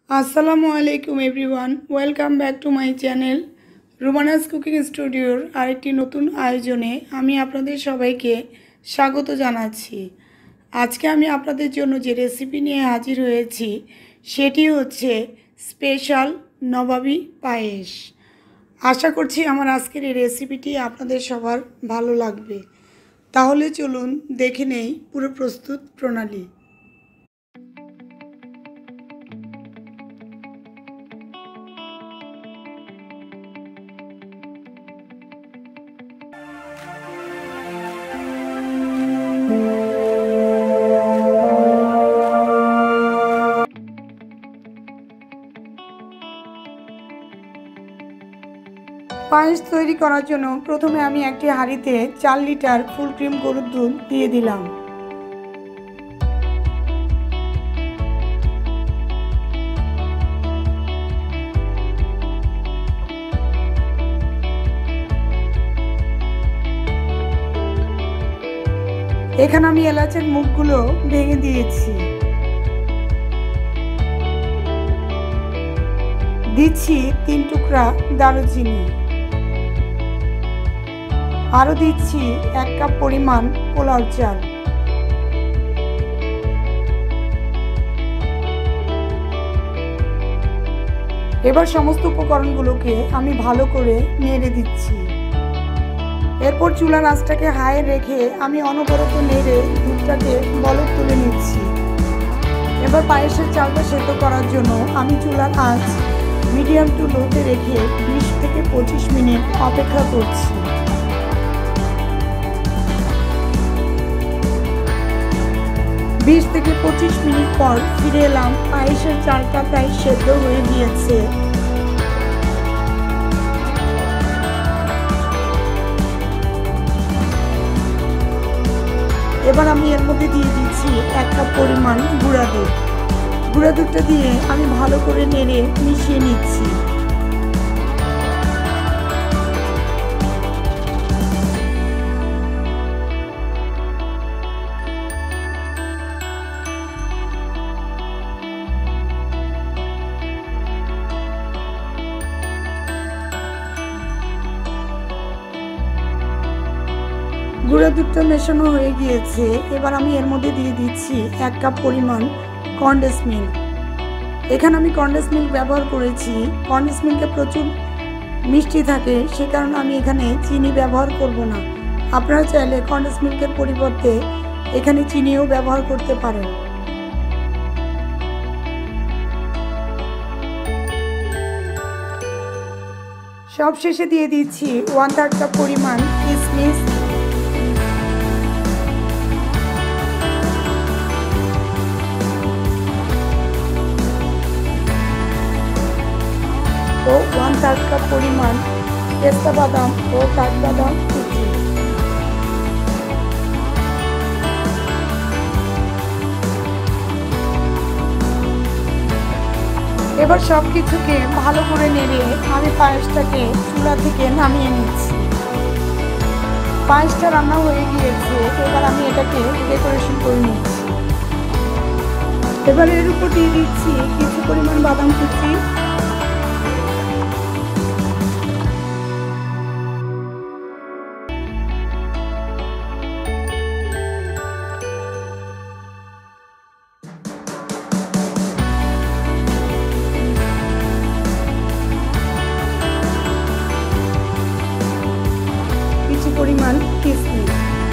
আসসালামু আলাইকুম everyone, welcome back to my channel Rumana's cooking স্টুডিওর আরেকটি নতুন আয়োজনে আমি আপনাদের সবাইকে স্বাগত জানাচ্ছি। আজকে আমি আপনাদের জন্য যে রেসিপি নিয়ে হাজির হয়েছি সেটি হচ্ছে স্পেশাল নবাবী পায়েস। আশা করছি আমার আজকের এই রেসিপিটি আপনাদের সবার ভালো লাগবে। তাহলে চলুন দেখে নেই পুরো প্রস্তুত প্রণালী। পায়েস তৈরি করার জন্য প্রথমে আমি একটি হাঁড়িতে 4 লিটার ফুল ক্রিম গরুর দুধ দিয়ে দিলাম। এখানে আমি এলাচের মুখগুলো ভেঙে দিয়েছি। দিচ্ছি 3 টুকরা দারুচিনি। আরও দিচ্ছি 1 কাপ পরিমাণ পোলাও চাল। এবার সমস্ত উপকরণগুলোকে আমি ভালো করে নেড়ে দিচ্ছি। এরপর চুলার আঁচটাকে হাই রেখে আমি অনবরত নেড়ে দুধটাকে বলক তুলে নিচ্ছি। এবার পায়েসের চালটা সেদ্ধ করার জন্য আমি চুলার আঁচ মিডিয়াম টু লোতে রেখে 20 থেকে 25 মিনিট অপেক্ষা করছি। বিশ থেকে 25 মিনিট পর ফিরে এলাম। পায়েসের চালটা প্রায় সেদ্ধ হয়ে গিয়েছে। এবার আমি এর মধ্যে দিয়ে দিচ্ছি 1 কাপ পরিমাণ গুঁড়া দুধ। গুঁড়া দুধটা দিয়ে আমি ভালো করে নেড়ে মিশিয়ে নিচ্ছি। গুঁড়া দুধটা মেশানো হয়ে গিয়েছে। এবার আমি এর মধ্যে দিয়ে দিচ্ছি 1 কাপ পরিমাণ কনডেন্স মিল্ক। এখানে আমি কনডেন্স মিল্ক ব্যবহার করেছি। কনডেন্স মিল্কে প্রচুর মিষ্টি থাকে, সে কারণে আমি এখানে চিনি ব্যবহার করব না। আপনারা চাইলে কনডেন্স মিল্কের পরিবর্তে এখানে চিনিও ব্যবহার করতে পারেন। সব শেষে দিয়ে দিচ্ছি 1/3 কাপ পরিমাণ কিশমিশ, ও 1/3 কাপ পরিমাণ পেস্তা বাদাম ও কাঠবাদাম কুচি। এবার সব কিছুকে ভালো করে নেড়ে আমি পায়েসটাকে চুলা থেকে নামিয়ে নিচ্ছি। পায়েসটা রান্না হয়ে গিয়েছে। এবার আমি এটাকে ডেকোরেশন করে নিচ্ছি। এবার এর উপর দিয়ে দিচ্ছি কিছু পরিমাণ বাদাম কুচি, পরিমাণ কিশমিশ।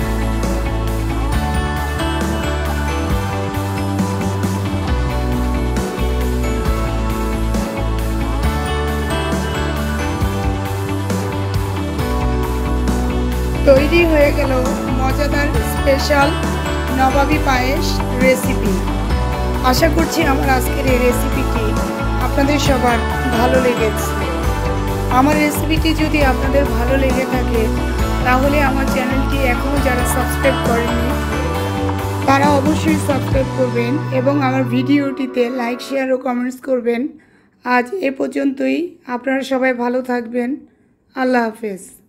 তৈরি হয়ে গেল মজাদার স্পেশাল নবাবী পায়েস রেসিপি। আশা করছি আমার আজকের এই রেসিপিটি আপনাদের সবার ভালো লেগেছে। আমার রেসিপিটি যদি আপনাদের ভালো লেগে থাকে তাহলে আমার চ্যানেলটি এখনও যারা সাবস্ক্রাইব করেননি তারা অবশ্যই সাবস্ক্রাইব করবেন এবং আমার ভিডিওটিতে লাইক, শেয়ার ও কমেন্টস করবেন। আজ এ পর্যন্তই। আপনারা সবাই ভালো থাকবেন। আল্লাহ হাফেজ।